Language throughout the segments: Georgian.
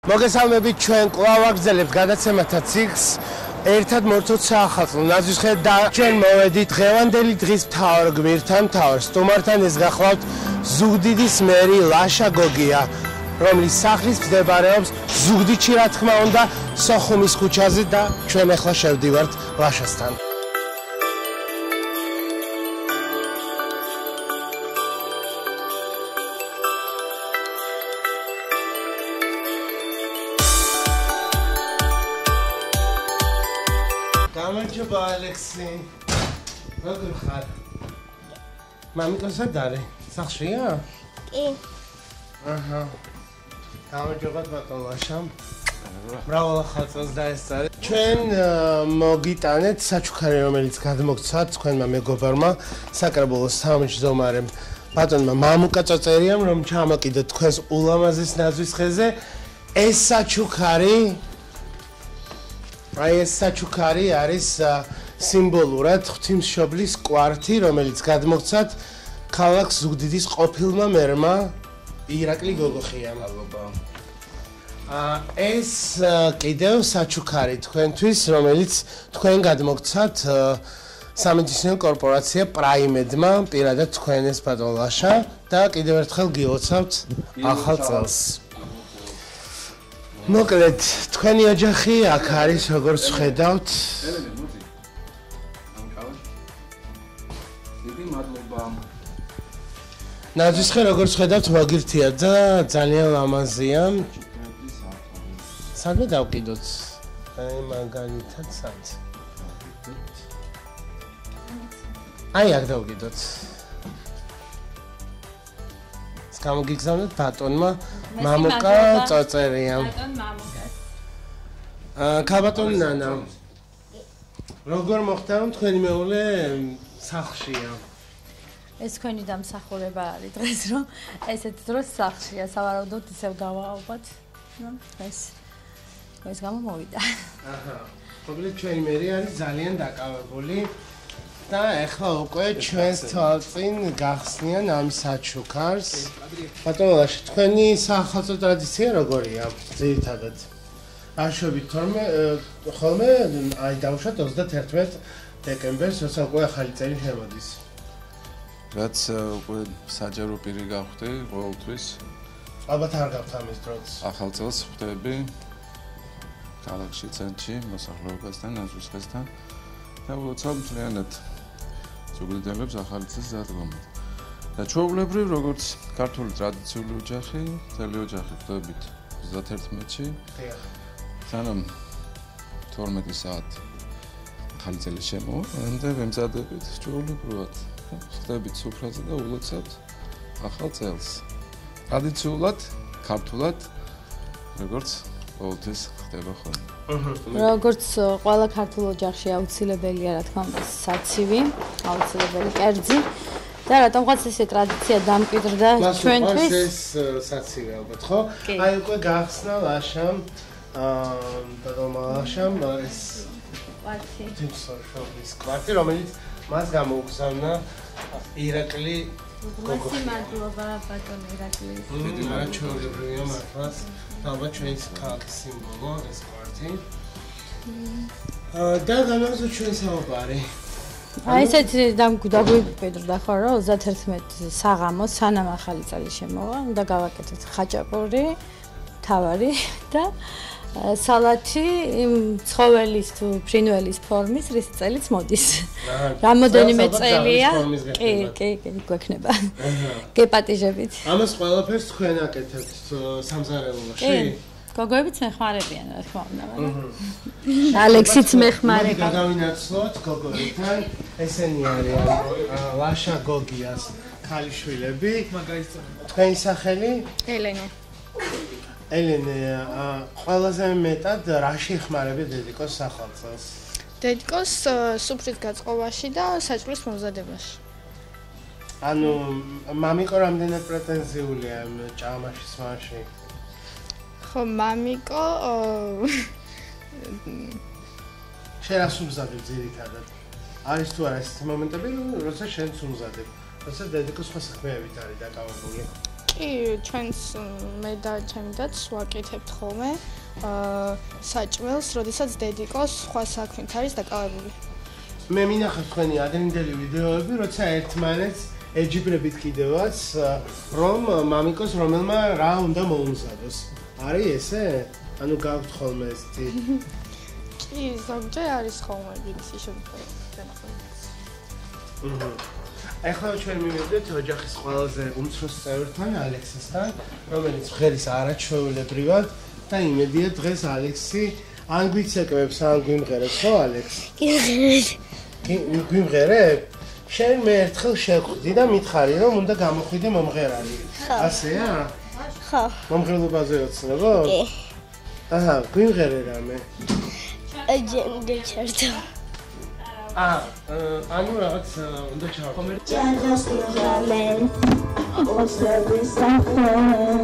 მოგესალმებით ჩვენ კვლავ აგრძელებთ გადაცემათა ციკლს ერთად მორთოთ საახალწლო ნაძვისხედ და ჩვენ მოვედით დღევანდელი დღის მთავარ გმირთან, მთავარ სტუმართან, ეს გახლავთ ზუგდიდის მერი ლაშა გოგია, რომლის სახლის მდებარეობს ზუგდიდში, რა თქმა უნდა, სოხუმის ქუჩაზე და ჩვენ ახლა შევდივართ ლაშასთან. გამარჯობა ალექსი. როგორ ხარ? მამიკოსა დარე, სახლშია? კი. აჰა. გამარჯობა ბატონ ლაშამ. ბრავო ხალხს დაესწარი. ჩვენ მოგიტანეთ საჩუქარი, რომელიც გადმოგცათ თქვენმა მეგობარმა, საკრებულოს თავმჯდომარემ ბატონმა მამუკა წოწერიამ, რომ ჩამოკიდოთ თქვენს ულამაზეს ნაძვის ხეზე. ეს საჩუქარი აი ეს საჩუქარი არის სიმბოლურად ღვთისმშობლის კვართი, რომელიც გადმოგცათ ქალაქ ზუგდიდის ყოფილმა მერმა ირაკლი გოგოხიამ. ეს კიდევ საჩუქარი თქვენთვის, რომელიც თქვენ გადმოგცათ სამედიცინო კორპორაცია პრაიმედმა, პირადად თქვენ ეს ბატონ ლაშა და კიდევ ერთხელ გილოცავთ ახალ წელს. მოკლედ, თქვენი ოჯახი აქ არის, როგორც ხედავთ. ნაძვისხე, როგორც ხედავთ, მოგირთია და ძალიან ლამაზია. სადმე დავკიდოთ? აი, მაგალითად, სად? აი, აქ დავკიდოთ. გამოგიგზავნეთ ბატონმა მამუკა წოწერიამ. ბატონ მამუკას. ქაბატონ ნანა. როგორ მოხდა თქვენი მეუღლე სახლშია? ეს თქვენი დამსახურება არის დღეს, რომ ესეთ დროს სახლშია, სავარაუდოდ ისევ დავაალბათ. ეს გამო მოვიდა. აჰა. ყოველთვის ჩვენი მერი არის ძალიან დაკავებული. და ახლა უკვე ჩვენს თვალწინ გახსნიან ამ საჩუქარს. ბატონ ლაშა, თქვენი საახალწლო ტრადიცია როგორია? ძირითადად. აშვებით ხოლმე აი დავუშვათ 31 დეკემბერს, როცა უკვე ახალი წელი შემოდის. რაც უკვე საჯარო პირი გავხდი ყოველთვის. ალბათ არ გაქვთ ამის დროც. ახალ წელს ხვდები ქალაქში, ცენტრში, მოსახლეობასთან, ნაძვისხესთან და ვლოცავ მთლიანად ზუგდიდელებს ახალი წლის დადგომით. და ჩვეულებრივ, როგორც ქართული ტრადიციული ოჯახი, მთელი ოჯახი ხვდებით 31-ში. სანამ 12 საათი ახალი წელი შემოვა და ვემზადებით ჩვეულებრივად. ხვდებით სუფრაზე და ულოცავთ ახალ წელს. ტრადიციულად, ქართულად, როგორც ყოველთვის ხდება ხოლმე. როგორც ყველა ქართულ ოჯახში აუცილებელია, რა თქმა უნდა, საცივი, აუცილებელი კერძი და რატომღაც ეს ტრადიცია დამკვიდრდა ჩვენთვის. ეს საცივი ალბათ, ხო? აი უკვე გახსნა ლაშამ, ბატონ ლაშამ ეს კვართი. ღვთისმშობლის კვართი, რომელიც მას გამოუგზავნა ირაკლი გოგოხია. მადლობა ბატონ ირაკლი. დიდი მადლობია მართლაც. ალბათ ჩვენს ქალაქის სიმბოლო ეს კვართი. და გამარჯვება ჩვენ საუბარი. აი ესეთი დაგვიკვირდა ხო რა 31 საღამოს სანამ ახალი წელი შემოვა, უნდა გავაკეთოთ ხაჭაპური, თავარი და სალათი ცხოველის თუ ფრინველის ფორმის, რის წელიც მოდის. რამოდენიმე წელია. კი, გვექნება. გეპატიჟებით. ამას ყველაფერს თქვენ აკეთებთ სამზარეულოში? გოგოებიც მეხმარებიან, რა თქმა უნდა, მაგრამ ალექსიც მეხმარება. გადავინაცვლოთ გოგოებთან. ესენი არიან ლაშა გოგიას ქალიშვილები. თქვენი სახელი? ელენე. ელენე, ყველაზე მეტად რაში ეხმარებით დედიკოს სახალწელს? დედიკოს სუფრის გაწყობაში და საჭმლის მომზადებაში. ანუ მამიკო რამდენად პრეტენზიულია ამ ჭამაში სმაში? ხო, მამიკო შენ რას უმზადებ ძირითადად? არის თუ არა ეს მომენტები, როცა შენ უმზადებ? როცა დედიკოს სხვა საქმეებით არის დაკავებული? კი, ჩვენს მე და ჩემი დაც ვაკეთებთ ხოლმე საჭმელს, როდესაც დედიკოს სხვა საქმით არის დაკავებული. მე მინახავ თქვენი ადრინდელი ვიდეოები, როცა ერთმანეთს ეჯიბრებით კიდევაც, რომ მამიკოს რომელმა რა უნდა მოუმზადოს. არის ესე? ანუ გაქვთ ხოლმე ესეთი? კი, ზოგჯერ არის ხოლმე ვიცი შემთხვევები. ახლა ჩვენ მივედით ოჯახის ყველაზე უმცროს წევრთან, ალექსისთან, რომელიც ღერის არაჩვეულებრივად და იმედია დღეს ალექსი ან გვიცეკებს, ან გვიმღერებს, ხო ალექს? კი, გვიმღერებ? შენ მე ერთხელ შევხვდი და მითხარი, რომ უნდა გამოხვიდე მომღერალი. ასეა? ხო. მომღერლობაზე ოცნებო? კი. აჰა, გვიმღერე რამე. აჯენდე ჩართო. ანუ რაღაც უნდა ჩავხო. ჯანდოს გამენ. ოსები საფენ.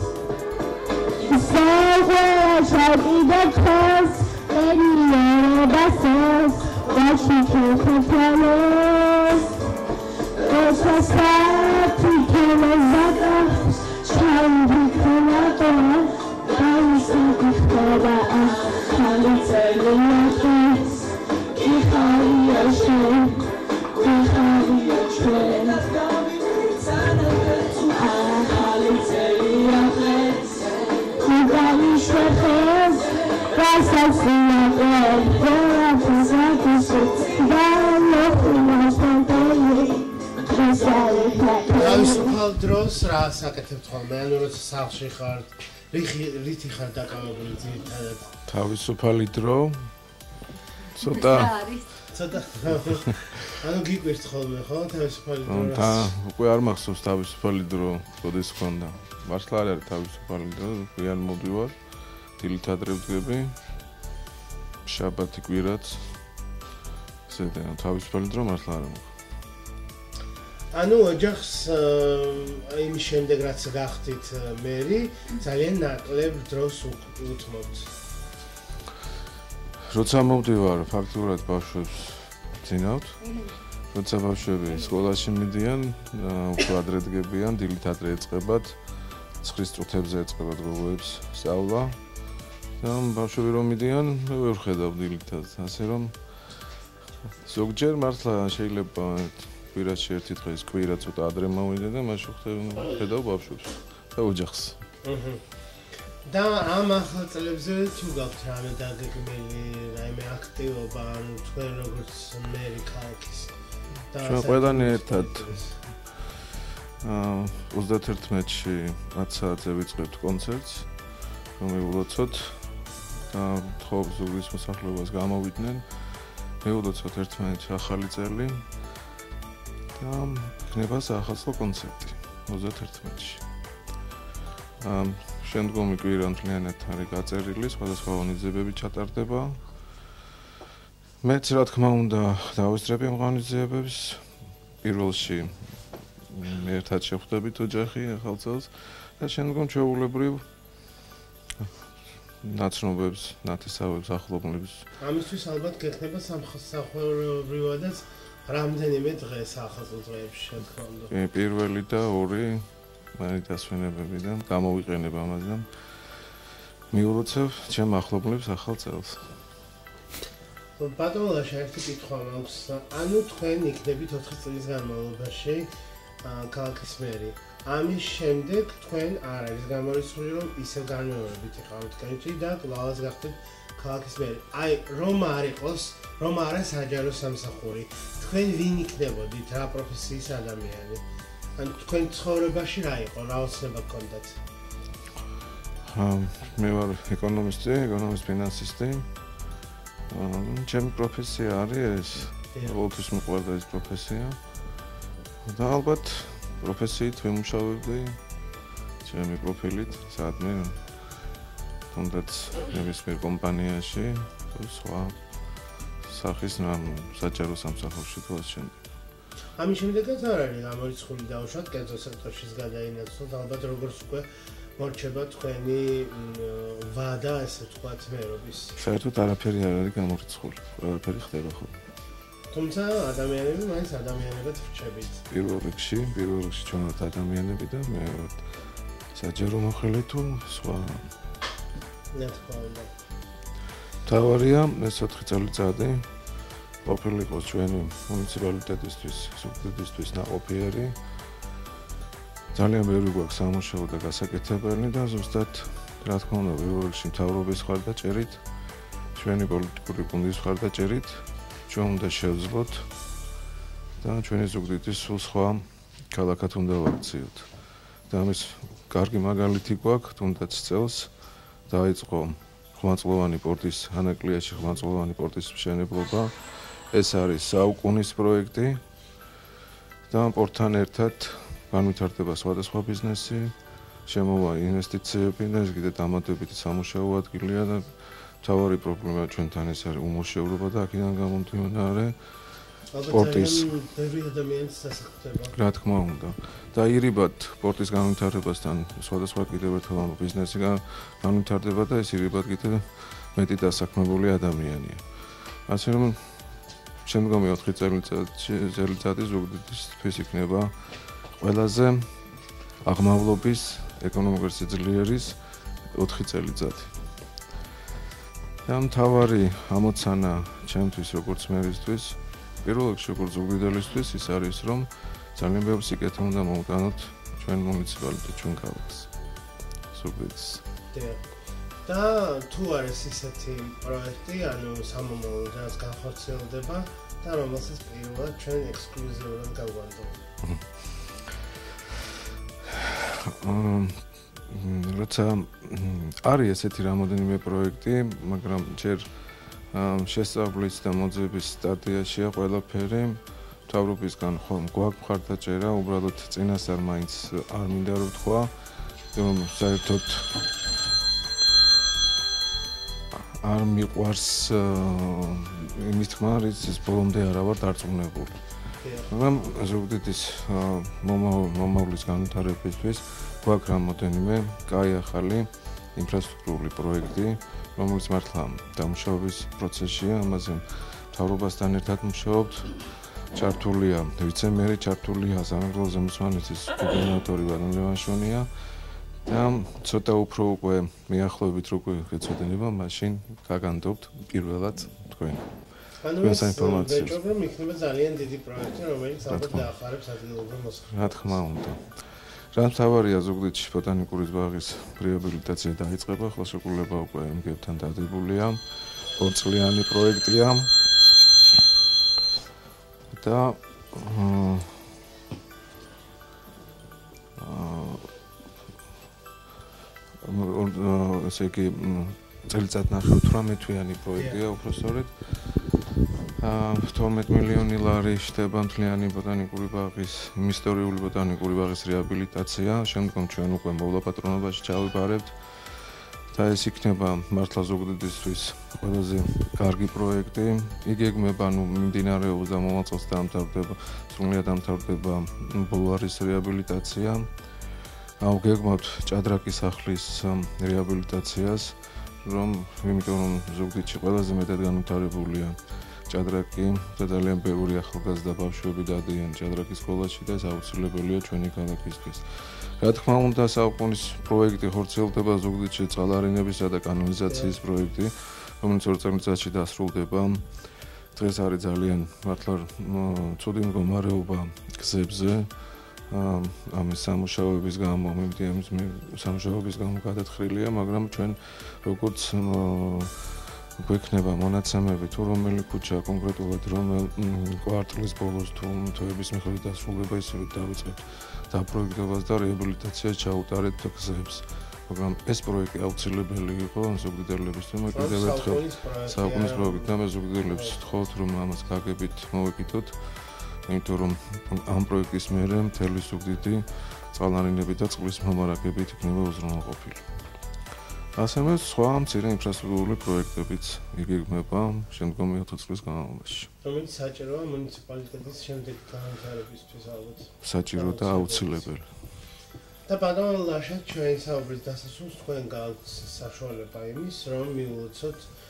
ისაა შავი და ხოს, ერიო ბასოს, დაში ხოფალოს. ოსასათი კელოზაკა, ჩავი ხოლატო, დაისი ხდება, ხალიცელინახი. თავისუფალ დროს რა საკეთებთ ხოლმე? ანუ როცა სახლში ხართ, რითი ხარ დაკავებული ძირითადად? თავისუფალი დრო ცოტა ანუ გიკვირთ ხოლმე, ხო, თავისუფალი დრო? და უკვე არ მახსოვს თავისუფალი დრო, როდის ხონდა. მართლა არ არის თავისუფალი დრო, გვიან მოვდივარ, დილით ადრე ვდგები, შაბათი კვირაც. ზედა თავისუფალი დრო მართლა არ მაქვს. ანუ ოჯახს იმის შემდეგ რაც გახდით მერი, ძალიან ნაკლებ დროს უთმობთ. როცა მოვდივარ, ფაქტურად ბავშვებს ძინავთ. როცა ბავშვები სკოლაში მიდიან, უფრო ადრე დგებიან, დილით ადრე ეწყებათ, 9 წუთებზე ეწყებათ გოგოებს სწავლა. და ბავშვები რომ მიდიან, მე ვერ ხედავ დილითაც, ასე რომ ზოგჯერ მართლა შეიძლება კვირაში ერთი დღე კვირა ცოტა ადრე მოვიდე და მაშინ ხედავ ბავშვებს და ოჯახს. და ამ ახალ წლებზე თუ გაქვთ რამე დაგეგმილი, რაიმე აქტივობა, ანუ თქვენ როგორც მერი ქალაქის და ჩვენ ყველანი ერთად 31-ში 10 საათზე ვიწყებთ კონცერტს, რომ მივულოცოთ და თხოვ ზუგდიდის მოსახლეობას გამოვიდნენ, მივულოცოთ ერთმანეთს ახალი წელი და იქნება საახალწლო კონცერტი 31-ში. შემდგომი კვირა მთლიანად არის გაწერილი, სხვადასხვა ღონისძიებები ჩატარდება. მეც რა თქმა უნდა დავესწრები ამ ღონისძიებებს. პირველში ერთად შევხვდებით ოჯახი ახალ წელს და შემდგომ ჩვეულებრივ ნაცნობებს, ნათესავებს, ახლობლებს. ამისთვის ალბათ გექნება სამხსახურებრივადაც რამდენიმე დღე სახალხო დღეებში შეთქონდა. პირველი და ორი მაინც დასვენებებიდან გამოვიყენებ ამაზე და მიულოცებ ჩემ ახლობლებს ახალ წელს. ბატონო, ერთი კითხვა მაქვს. ანუ თქვენ იქნებით 4 წლის განმავლობაში ქალაქის მერი. ამის შემდეგ თქვენ არ არის გამორიცხული, რომ ისევ განმეორებით იყავით კენჭი და კვლავაც გახდეთ ქალაქის მერი. აი, რომ არ იყოს, რომ არა საჯარო სამსახური. თქვენ ვინ იქნებოდით, რა პროფესიის ადამიანი? ან თქვენ ცხოვრებაში რა იყო, რა ოცნება გქონდათ? მე ვარ ეკონომისტი, ფინანსისტი. ჩემი პროფესია არის ეს, ყოველთვის მიყვარდა ეს პროფესია. და ალბათ პროფესიით ვიმუშავებდი ჩემი პროფილით, სადმე თუნდაც ნებისმიერ კომპანიაში, სხვა სახის საჯარო სამსახურში თუ ასე შემდეგ. ამის შემდეგაც არ არის გამორიცხული დაუშვათ კერძო სექტორში გადაინაცვლოთ, ალბათ როგორც უკვე მორჩება თქვენი ვადა, ესე ვთქვათ, მერობის. საერთოდ არაფერი არ არის გამორიცხული, ყველაფერი ხდება ხოლმე. თუმცა ადამიანები მაინც ადამიანებად რჩებით. პირველ რიგში ჩვენ ვართ ადამიანები და მეორე საჯარო მოხელე თუ სხვა. რა თქმა უნდა. თავარია ეს 4 წელიწადი ყოფილიყოს ჩვენი მუნიციპალიტეტისთვის, სუბსიდიისთვის ნაყოფიერი. ძალიან ბევრი გვაქვს სამუშაო და გასაკეთებელი და ზუსტად რა თქმა უნდა პირველ რიგში მთავრობის მხარდაჭერით, ჩვენი პოლიტიკური გუნდის მხარდაჭერით ჩვენ უნდა შევძლოთ და ჩვენი ზუგდიდის სულ სხვა ქალაქად უნდა ვაქციოთ. და ამის კარგი მაგალითი გვაქვს, თუნდაც წელს დაიწყო ხვანწლოვანი პორტის ანაკლიაში ხვანწლოვანი პორტის მშენებლობა. ეს არის საუკუნის პროექტი და პორტთან ერთად განვითარდება სხვადასხვა ბიზნესი, შემოვა ინვესტიციები და ეს კიდე დამატებითი სამუშაო ადგილია და მთავარი პრობლემა ჩვენთან ეს არის უმუშევრობა და აქედან გამომდინარე პორტის ბევრი ადამიანის დასახდება. რა თქმა უნდა. და ირიბად პორტის განვითარებასთან სხვადასხვა კიდევ ერთხელ ამ ბიზნესი განვითარდება და ეს ირიბად კიდე მეტი დასაქმებული ადამიანია. ასე რომ შემდგომი 4 წელიწადი ზუგდიდისთვის იქნება ყველაზე აღმავლობის ეკონომიკური სიძლიერის 4 წელიწადი. და მთავარი ამოცანა ჩემთვის როგორც მერისთვის, პირველ რიგში როგორც ზუგდიდელისთვის ის არის, რომ ძალიან ბევრი სიკეთე უნდა მოვუტანოთ ჩვენ მუნიციპალიტეტ ჩვენ ქალაქს. ზუგდიდს. და თუ არის ისეთი პროექტი, ანუ სამომავლო რაც განხორციელდება და რომელსაც პირველად ჩვენ ექსკლუზიურად გავგვანდობთ. როცა არის ესეთი რამოდენიმე პროექტი, მაგრამ ჯერ შესწავლის და მოძების სტადიაშია ყველაფერი. მთავრობისგან ხომ გვაქვს მხარდაჭერა, უბრალოდ წინასწარ მაინც არ მინდა რომ ვთქვა, რომ საერთოდ არ მიყვარს იმის თქმა, რის ბოლომდე არა ვარ დარწმუნებული. მაგრამ ზუგდიდის მომავლის განვითარებისთვის გვაქვს რამოდენიმე კაი ახალი ინფრასტრუქტურული პროექტი, რომელიც მართლა დამუშავების პროცესშია, ამაზე მთავრობასთან ერთად მუშაობთ. ჩართულია ვიცე-მერი, ჩართულია სამეგრელო ზემოსვანეთის გუბერნატორი ვადიმ ლევანშვენია და ცოტა უფრო უკვე მიახლოებით როგორ გეცოდინება, მაშინ გაგანდობთ პირველად თქვენ. ეს ვეჭობ რომ იქნება ძალიან დიდი პროექტი, რომელიც ალბათ დაახარებს ადგილობრივ მოსახლეობას. რა თქმა უნდა. რაც მთავარია ზუგდიდში ბოტანიკური ბაღის რეაბილიტაცია დაიწყება, ხელშეკრულება უკვე მგებთან დადებულია. 2 წლიანი პროექტია. და ესე იგი წელიწად ნახევ 18 თვიანი პროექტია უბრალოდ 12 მილიონი ლარი შტება მთლიანი ბოტანიკური ბაღის, ისტორიული ბოტანიკური ბაღის რეაბილიტაცია, შემდგომ ჩვენ უკვე მოვლაპატრონობაში ჩავიბარებთ და ეს იქნება მართლა ზუგდიდისთვის ყველაზე კარგი პროექტი. იგეგმება მიმდინარეობს და მომავალ წელს დამთავრდება, სრულიად დამთავრდება ბულვარის რეაბილიტაცია. ავგეგმავთ ჭადრაკის სახლის რეაბილიტაციას, იმიტომ რომ ზუგდიდში ყველაზე მეტად განვითარებულია ჭადრაკი და ძალიან ბევრი ახალგაზრდა ბავშვები დადიან ჭადრაკის სკოლაში და ეს აუცილებელია ჩვენი ქალაქისთვის. რა თქმა უნდა, საუკუნის პროექტი ხორციელდება ზუგდიდში წყალარინებისა და კანალიზაციის პროექტი, რომელიც 2 წელიწადში დასრულდება. დღეს არის ძალიან მართლა ცუდი მდგომარეობა გზებზე. ამის სამუშაოების გამო, სამუშაოების გამო გადათხრილია, მაგრამ ჩვენ როგორც გვექნება მონაცემები თუ რომელი ქუჩა კონკრეტულად რომელ კვარტლის ბოლოს თუ თვეების მიხედვით დასრულდება, ისევე დავიწყებთ დაპროექტებას და რეაბილიტაციას ჩაუტარეთ გზებს. მაგრამ ეს პროექტი აუცილებელი იყო ზუგდიდელებისთვის, კიდევ ერთხელ საუკუნის პროექტი და მე ზუგდიდელებს ვთხოვთ, რომ ამას გაგებით მოვეკიდოთ, იმიტომ რომ ამ პროექტის მერე მთელი ზუგდიდი წყალარინებით და წყლის მომარაგებით იქნება უზრუნველყოფილი. ასევე სხვა მცირე ინფრასტრუქტურული პროექტებიც იგეგმება შემდგომი 4 წლის განმავლობაში. რომელიც საჭიროა მუნიციპალიტეტის შემდეგ განვითარებისთვის ალბათ. საჭირო და აუცილებელი. და ბატონო ლაშა, ჩვენი საუბრის დასასრულს თქვენ გაქვთ საშუალება იმის, რომ მიულოცოთ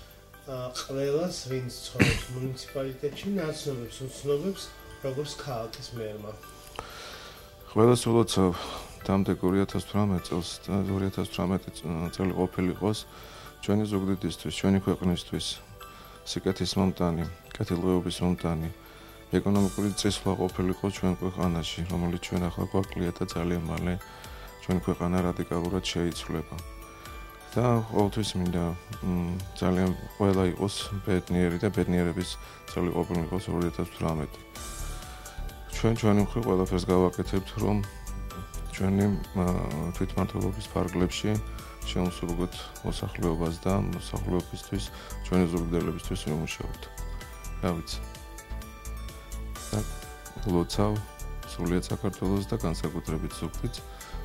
ყველას ვინც ცხოვრობს მუნიციპალიტეტში ნაცნობებს უცნობებს როგორც ქალაქის მერმა. ყველას ულოცავ დამდეგ 2018 წელს და 2018 წელი ყოფილიყოს ჩვენი ზუგდიდისთვის, ჩვენი ქვეყნისთვის სიკეთის მომტანი, კეთილდღეობის მომტანი, ეკონომიკური წესვლა ყოფილიყო ჩვენ ქვეყანაში, რომელიც ჩვენ ახლა გვაკლია და ძალიან მალე ჩვენი ქვეყანა რადიკალურად შეიცვლება. და ყოველთვის მინდა ძალიან ყველა იყოს ბედნიერი და ბედნიერების წელი ყოფილიყოს 2018. ჩვენი მხრივ ყველაფერს გავაკეთებთ, რომ ჩვენი თვითმმართველობის ფარგლებში შევსრულოთ მოსახლეობას და მოსახლეობისთვის, ჩვენი ზურგდელებისთვის ვიმუშაოთ. რა ვიცი. და ულოცავ სრულიად საქართველოს და განსაკუთრებით ზუგდიდს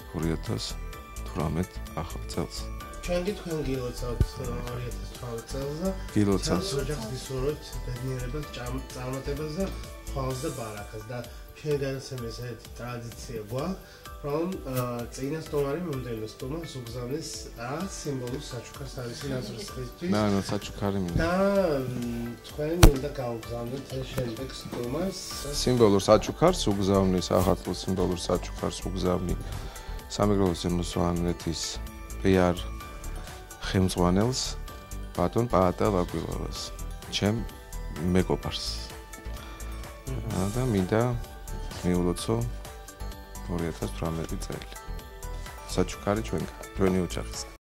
2018 ახალ წელს. ჩვენ თქვენ გილოცავთ 2018 წელს და გილოცავთ ოჯახს გისურვებთ ბედნიერებას, წარმატებას და ხვალს და ბარაკას და შენგანაცემ ესეთი ტრადიცია გვაქვს, რომ წინასწომარი მომდევნო სტომა ზუგზავნის სიმბოლურ საჩუქარს თავისი ნაზრისხისთვის. და საჩუქარი მინდა. და თქვენ უნდა გავგზავნოთ ეს შემდეგ სტომას. სიმბოლურ საჩუქარს უგზავნის, ახალ სიმბოლურ საჩუქარს უგზავნი სამეგრელოს მოსვანეთის პიარ ხელმძღვანელს ბატონ პაატა ვაკვილავას, ჩემ მეგობარს. და მინდა მიულოცო 2018 წელი. საჩუქარი ჩვენი ოჯახის.